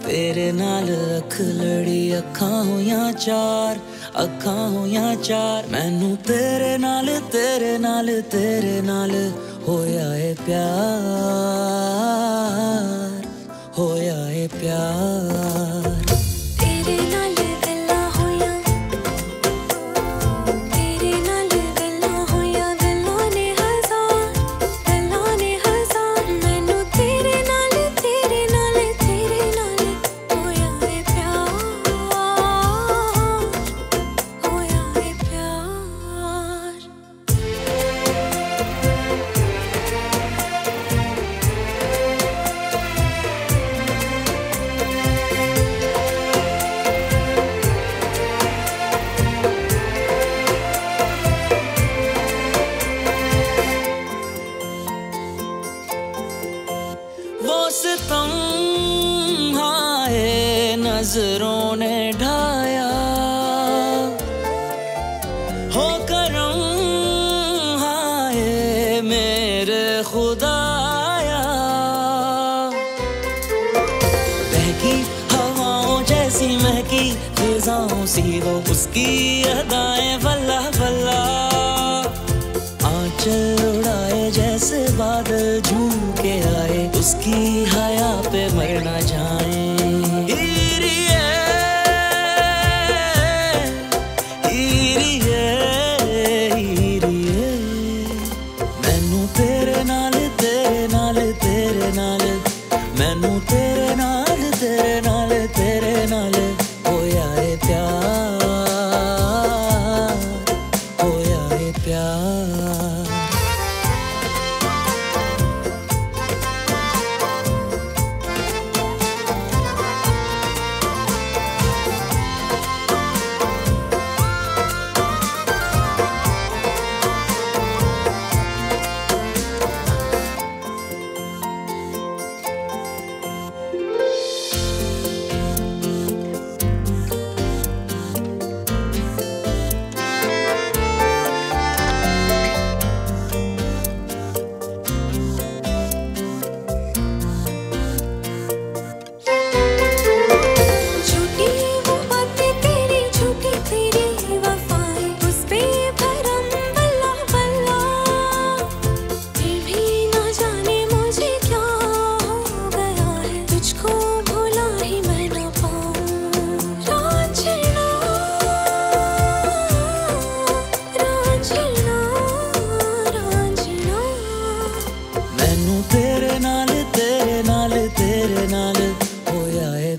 तेरे नाल अख लड़ी अखां होइयां चार, अखां होइयां चार। मैनू तेरे नाल तेरे नाल तेरे नाल होया है प्यार, होया है प्यार। वो सितम हाय नजरों ने ढाया, हो करम हाय मेरे खुदाया। बहकी हवाओं जैसी महकी फिजाओं सी वो उसकी अदाएं वल्ला वल्ला। आंचल उड़ाए जैसे बादल झूम के आए, उसकी हया पे मर ना जाए। हीरिए हीरिए हीरिए, मैनू तेरे नाल तेरे नाल तेरे नाल, मैनू तेरे नाल तेरे नाल तेरे नाल होया है प्यार, होया है प्यार। तेरे नाल तेरे नाल तेरे नाल होया है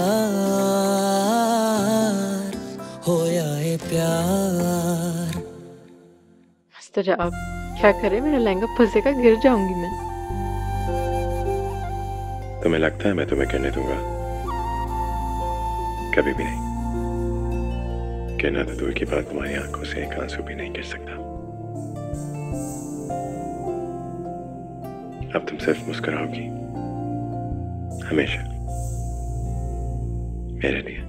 प्यार, होया है प्यार। तो अब क्या करे, मेरा लहंगा फंसेगा, गिर जाऊंगी मैं। तुम्हें लगता है मैं तुम्हें कहने दूंगा? कभी भी नहीं। कहना तो दूर की बात, तुम्हारी आंखों से एक आंसू भी नहीं गिर सकता। अब तुम सिर्फ मुस्कुराओगी हमेशा मेरे लिए।